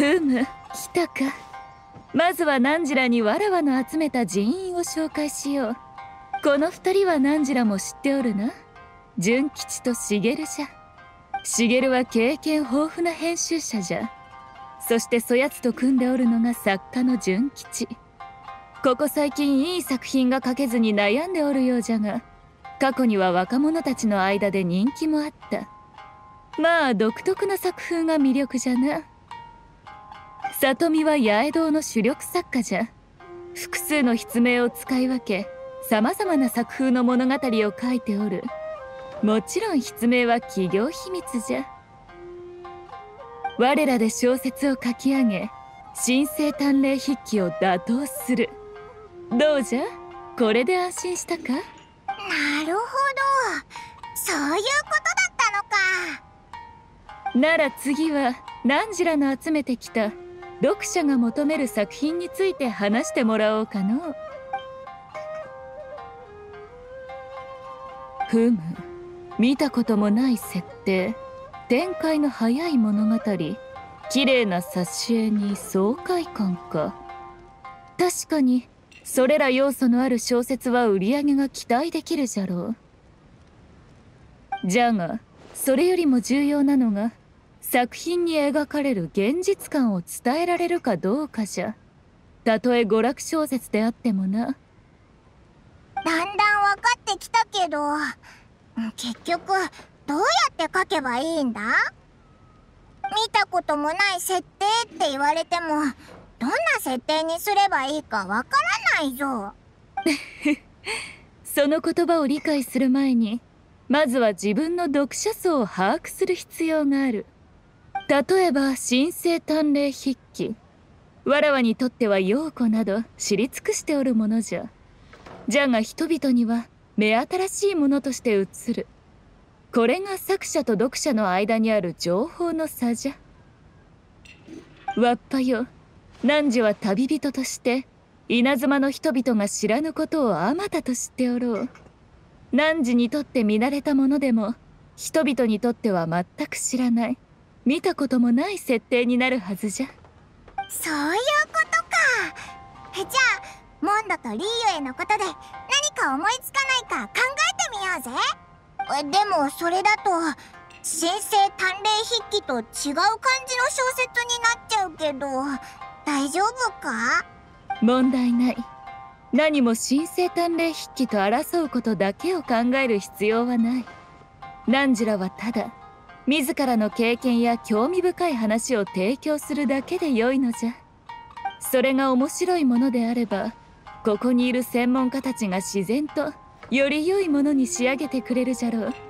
ふむ、来たか。まずは汝らにわらわの集めた人員を紹介しよう。この二人は汝らも知っておるな。純吉と茂じゃ。茂は経験豊富な編集者じゃ。そしてそやつと組んでおるのが作家の純吉。ここ最近いい作品が書けずに悩んでおるようじゃが、過去には若者たちの間で人気もあった。まあ独特な作風が魅力じゃな。里見は八重堂の主力作家じゃ。複数の筆名を使い分け、様々な作風の物語を書いておる。もちろん筆名は企業秘密じゃ。我らで小説を書き上げ、新生鍛錬筆記を打倒する。どうじゃ、これで安心したか。 なるほど、そういうことだったのか。 なら次は汝らの集めてきた読者が求める作品について話してもらおうかの。ふむ、見たこともない設定、展開の早い物語、綺麗な挿絵に爽快感か。確かにそれら要素のある小説は売り上げが期待できるじゃろう。じゃがそれよりも重要なのが作品に描かれる現実感を伝えられるかどうかじゃ。たとえ娯楽小説であってもな。 だんだん分かってきたけど、結局どうやって書けばいいんだ？見たこともない設定って言われても、どんな設定にすればいいかわからないぞ。 その言葉を理解する前に、まずは自分の読者層を把握する必要がある。例えば新生鍛錬筆記、わらわにとっては陽子など知り尽くしておるものじゃ。じゃが人々には目新しいものとして映る。これが作者と読者の間にある情報の差じゃ。わっぱよ、汝は旅人として稲妻の人々が知らぬことをあまたと知っておろう。汝にとって見慣れたものでも人々にとっては全く知らない、見たこともない設定になるはずじゃ。 そういうことか。じゃあモンドとリーユへのことで何か思いつかないか考えてみようぜ。でもそれだと新生鍛錬筆記と違う感じの小説になっちゃうけど、大丈夫か？ 問題ない。何も新生鍛錬筆記と争うことだけを考える必要はない。汝らはただ自らの経験や興味深い話を提供するだけで良いのじゃ。それが面白いものであれば、ここにいる専門家たちが自然とより良いものに仕上げてくれるじゃろう。よ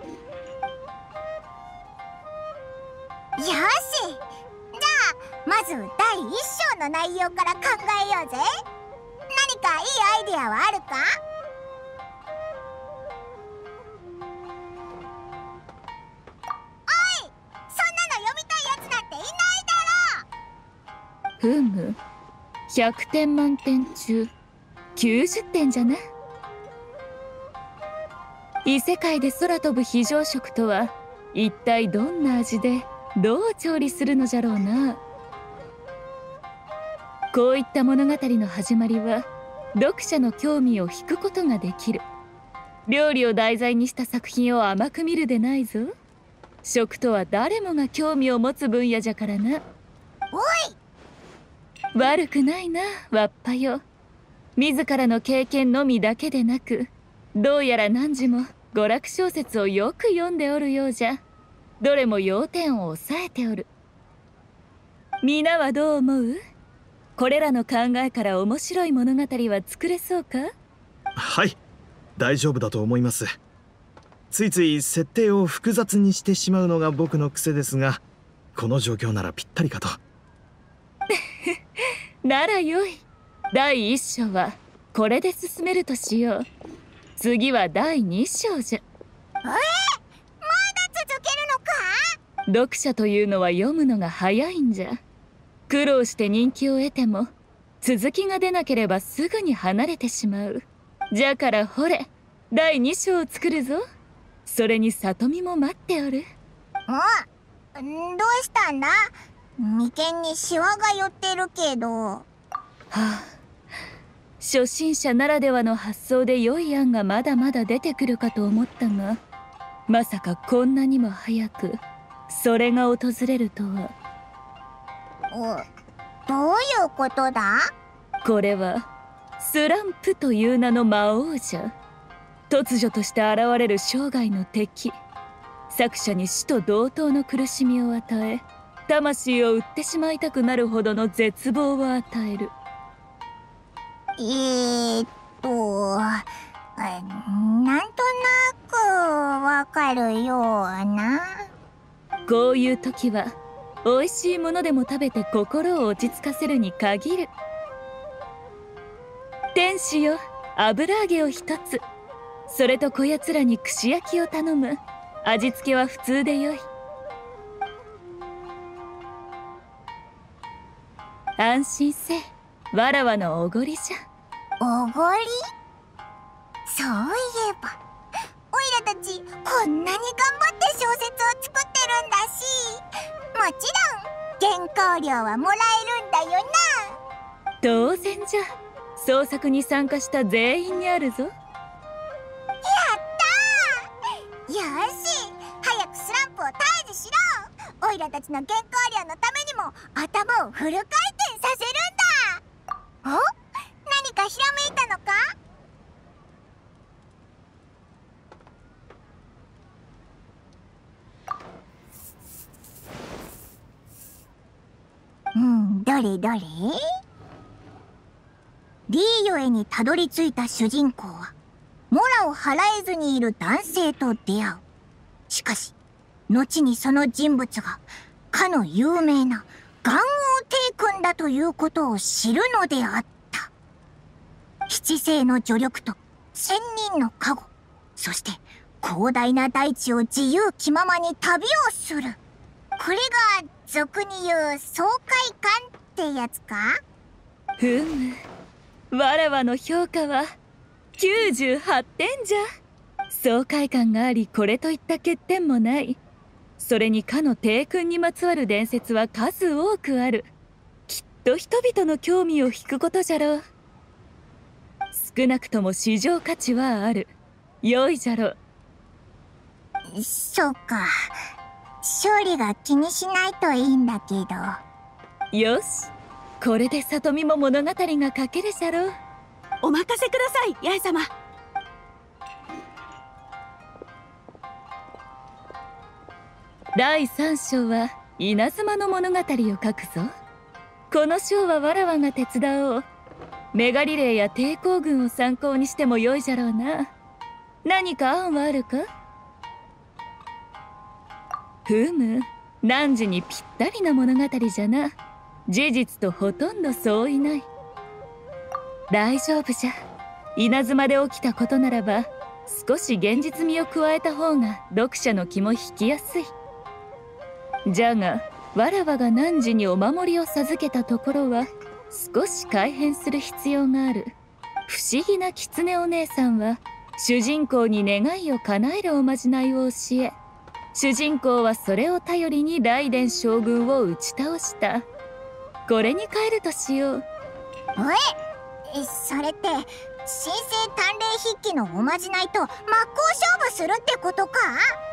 し、じゃあまず第1章の内容から考えようぜ。何かいいアイデアはあるか？おい、そんなの読みたいやつなんていないだろ。 ふむ、100点満点中90点じゃな。異世界で空飛ぶ非常食とは一体どんな味でどう調理するのじゃろうな。こういった物語の始まりは読者の興味を引くことができる。料理を題材にした作品を甘く見るでないぞ。食とは誰もが興味を持つ分野じゃからな。 おい、 悪くないな、わっぱよ。自らの経験のみだけでなく、どうやら汝も娯楽小説をよく読んでおるようじゃ。どれも要点を押さえておる。皆はどう思う？これらの考えから面白い物語は作れそうか？ はい、大丈夫だと思います。ついつい設定を複雑にしてしまうのが僕の癖ですが、この状況ならぴったりかと。 ならよい。第1章はこれで進めるとしよう。次は第2章じゃ。 まだ続けるのか？ 読者というのは読むのが早いんじゃ。苦労して人気を得ても続きが出なければすぐに離れてしまう。じゃからほれ、第2章を作るぞ。それに里見も待っておる。 どうしたんだ？ 眉間にシワが寄ってるけど。 はあ、初心者ならではの発想で良い案がまだまだ出てくるかと思ったが、まさかこんなにも早くそれが訪れるとは。 どういうことだ？ これはスランプという名の魔王じゃ。突如として現れる生涯の敵、作者に死と同等の苦しみを与え、魂を売ってしまいたくなるほどの絶望を与える。 なんとなくわかるような。 こういう時は美味しいものでも食べて心を落ち着かせるに限る。天使よ、油揚げを一つ、それとこやつらに串焼きを頼む。味付けは普通でよい。安心せえ、わらわのおごりじゃ。 おごり？そういえばオイラたちこんなに頑張って小説を作ってるんだし、もちろん原稿料はもらえるんだよな。 当然じゃ。創作に参加した全員にあるぞ。 やったー！よし、早くスランプを退治しろ。オイラたちの原稿料のためにも頭をフル回転させるんだ。お？何かひらめいたのか？どれどれ？リーヨエにたどり着いた主人公は、モラを払えずにいる男性と出会う。しかし、後にその人物が、かの有名な元王帝君だということを知るのであった。七星の助力と千人の加護、そして広大な大地を自由気ままに旅をする。これが俗に言う爽快感ってやつか？ ふむ、わらわの評価は98点じゃ。爽快感があり、これといった欠点もない。それにかの帝君にまつわる伝説は数多くある。きっと人々の興味を引くことじゃろう。少なくとも市場価値はある。良いじゃろ。 そうか。勝利が気にしないといいんだけど。 よし、これで里見も物語が書けるじゃろう。 お任せください、八重様。 第3章は稲妻の物語を書くぞ。この章はわらわが手伝おう。メガリレーや抵抗軍を参考にしてもよいじゃろうな。何か案はあるか？ふむ、汝にぴったりな物語じゃな。事実とほとんど相違ない。大丈夫じゃ。稲妻で起きたことならば、少し現実味を加えた方が読者の気も引きやすい。じゃが、わらわが汝にお守りを授けたところは、少し改変する必要がある。不思議な狐お姉さんは、主人公に願いを叶えるおまじないを教え、主人公はそれを頼りに雷電将軍を打ち倒した。これに変えるとしよう。 それって神聖鍛錬筆記のおまじないと真っ向勝負するってことか？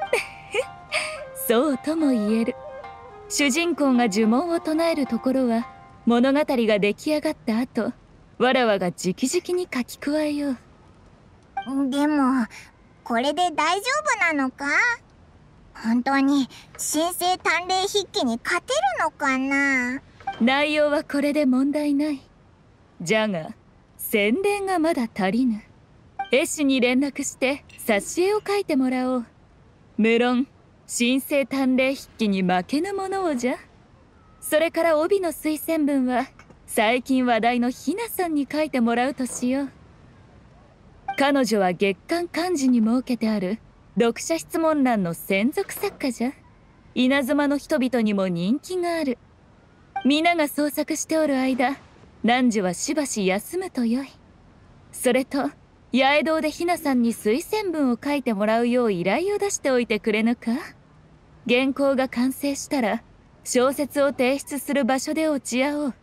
そうとも言える。主人公が呪文を唱えるところは物語が出来上がった後、わらわが直々に書き加えよう。 でもこれで大丈夫なのか？本当に神聖鍛錬筆記に勝てるのかな？ 内容はこれで問題ない。じゃが宣伝がまだ足りぬ。絵師に連絡して挿絵を描いてもらおう。無論神聖鍛錬筆記に負けぬものをじゃ。それから帯の推薦文は最近話題のひなさんに書いてもらうとしよう。彼女は月刊漢字に設けてある読者質問欄の専属作家じゃ。稲妻の人々にも人気がある。皆が創作しておる間、汝はしばし休むとよい。それと八重堂でひなさんに推薦文を書いてもらうよう依頼を出しておいてくれぬか？原稿が完成したら小説を提出する場所で落ち合おう。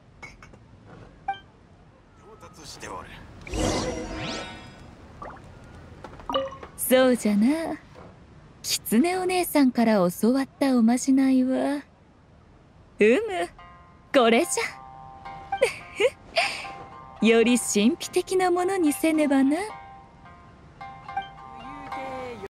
上達しておる。 そうじゃな。狐お姉さんから教わったおまじないはこれじゃ。より神秘的なものにせねばな。